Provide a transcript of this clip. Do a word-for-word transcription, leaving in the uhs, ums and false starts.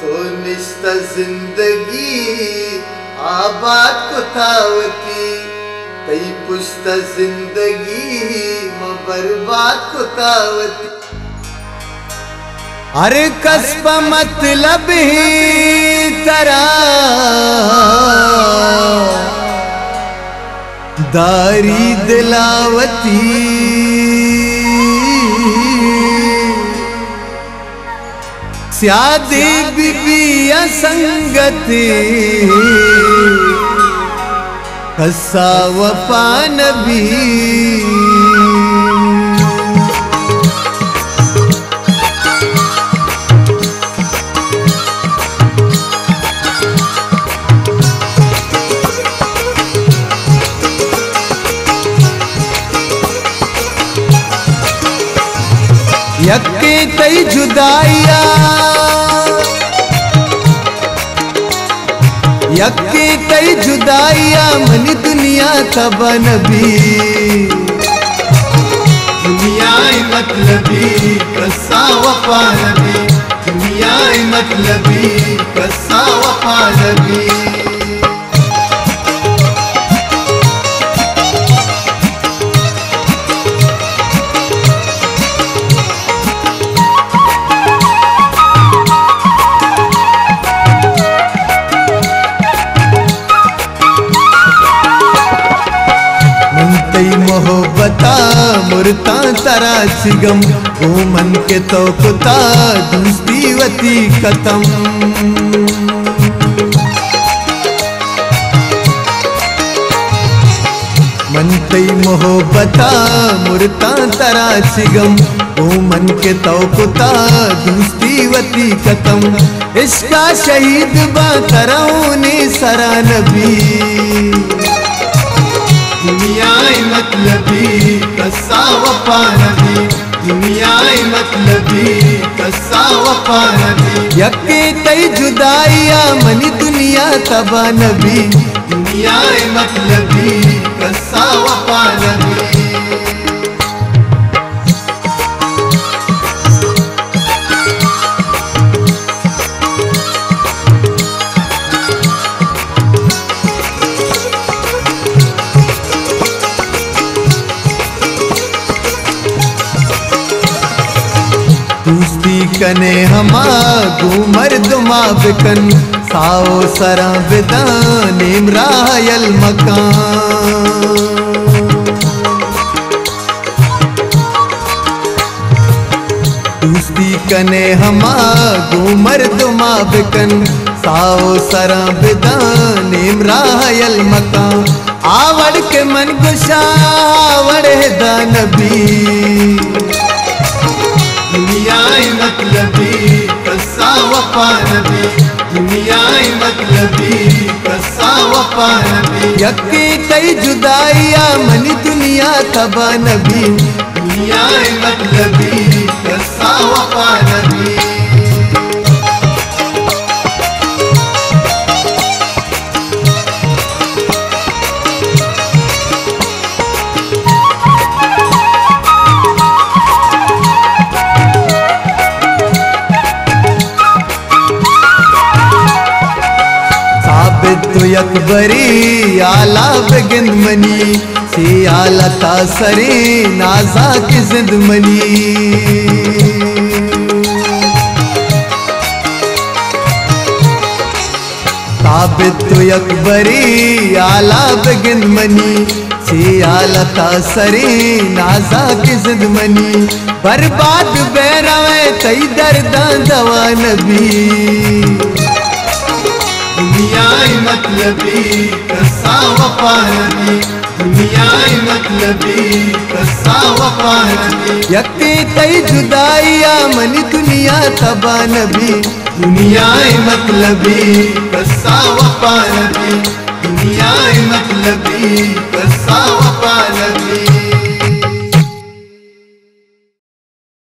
तो निश्ता जिंदगी आबाद को तावती तई पुश्ता जिंदगी म बर्बाद को तावती। अरे कसब मतलब ही तरा दारी दिलावती स्यादे बीबिया संगती कसा वफा नबी। यक्के तई जुदाइया यक्के तई जुदाइया मनी दुनिया तबा नबी। दुनिया मतलबी कसा वफा नबी, दुनिया मतलबी कसा वफा नबी। मोहब्बता मुरता तरा सिगम ओ मन के तो कुता दूसरी वती खत्म। मन तई मोहब्बता मुरता तरा सिगम ओ मन के तो कुता दूसरी वती खत्म। इसका शहीद बा तराओं ने सरा नबी। दुनिया मतलबी कसा वफा नबी, दुनिया मतलबी कसा वफा नबी। यक्के तई जुदाइया मनी दुनिया तबा नबी, दुनिया मतलबी कसा वफा नबी। दूसरी कने हमा घूमर दुमा बिकन साओ सरा बिदान इमरायल मकान। दूसरी कने हमा घूमर दुमा बिकन साओ सरा बिदान इमरायल मकान। आवड़ के मन गुशा आवड़ दा नबी। दुनिया मतलबी कसा वफा नबी, दुनिया मतलबी कसा वफा नबी। यक्के तई जुदाइया मनी दुनिया तबा नबी, दुनिया मतलबी कसा वफा नबी। तो अकबरी आला बेगिंद मनी से आला तासरे नाजा की जिंद मनी। ताबित तो अकबरी आला बेगिंद मनी से आला तासरे नाजा की जिंद मनी। बर्बाद बैरावे तई दर्दा दवा नबी। दुनिया मतलबी कसा वफा नबी, दुनिया मतलबी कसा वफा नबी। यक्के तई जुदाइया मनी दुनिया तबा नबी, दुनिया मतलबी कसा वफा नबी, दुनिया मतलबी कसा वफा नबी।